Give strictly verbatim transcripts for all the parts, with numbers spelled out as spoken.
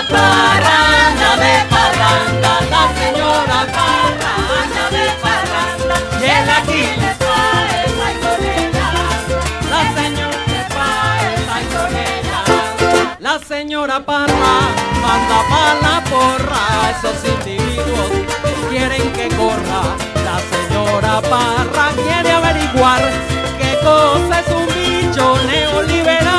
señora Parra anda de parranda, la señora Parra anda de parranda, y el Aquiles va esa y con ella, la señora Parra y con ella. La señora Parra manda pa' la porra, esos individuos que quieren que corra. La señora Parra quiere averiguar qué cosa es un bicho neoliberal.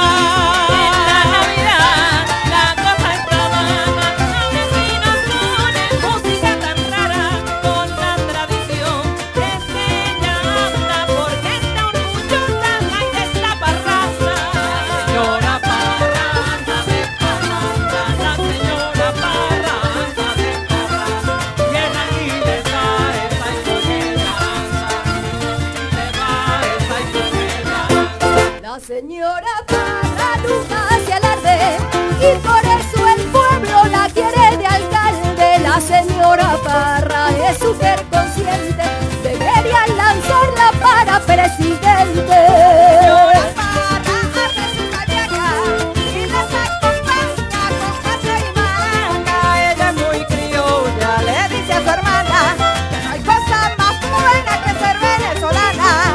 La señora Parra nunca se alarde y por eso el pueblo la quiere de alcalde. La señora Parra es súper consciente, deberían lanzarla para presidente. Señora Parra hace su mañana y las acompaña con casa y manga. Ella es muy criolla, le dice a su hermana que no hay cosa más buena que ser venezolana.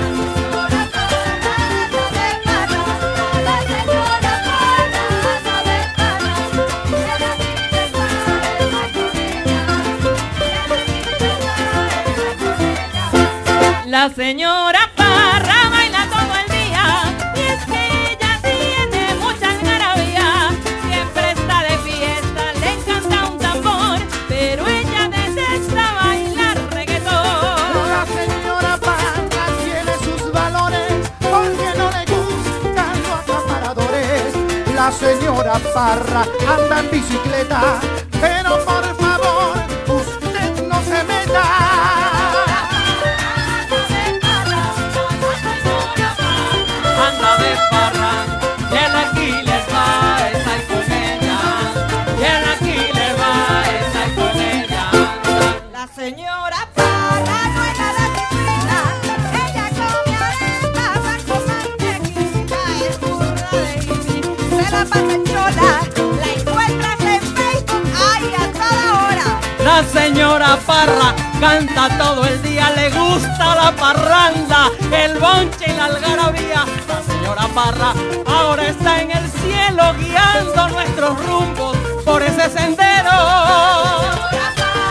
La señora Parra baila todo el día y es que ella tiene mucha algarabía. Siempre está de fiesta, le encanta un tambor, pero ella detesta bailar reggaetón. La señora Parra tiene sus valores porque no le gustan los acaparadores. La señora Parra anda en bicicleta, pero por favor usted no se meta. Anda de parranda, y el Aquiles va esa y con ella, y el Aquiles va esa y con ella. La señora Parra no es nada disciplina, ella come arepas pan con mantequilla, es burra de hippie, se la pasa en chola, la encuentras en Facebook, ay, a toda hora. La señora Parra canta todo el día, le gusta la parranda, el bonche y la algarabía. La señora Parra ahora está en el cielo guiando nuestros rumbos por ese sendero. La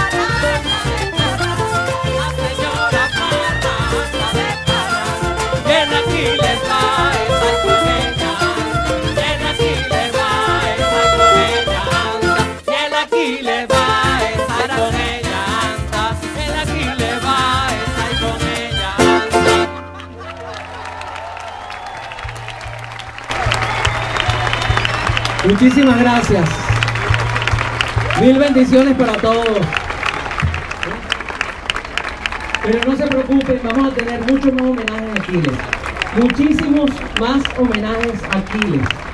señora Parra anda de parranda, y el Aquiles va esa y con ella, y el Aquiles va esa y con ella anda, y el Aquiles va esa y con ella anda, el Aquiles va esa y con ella anda. Muchísimas gracias. Mil bendiciones para todos. Pero no se preocupen, vamos a tener muchos más homenajes a Aquiles. Muchísimos más homenajes a Aquiles.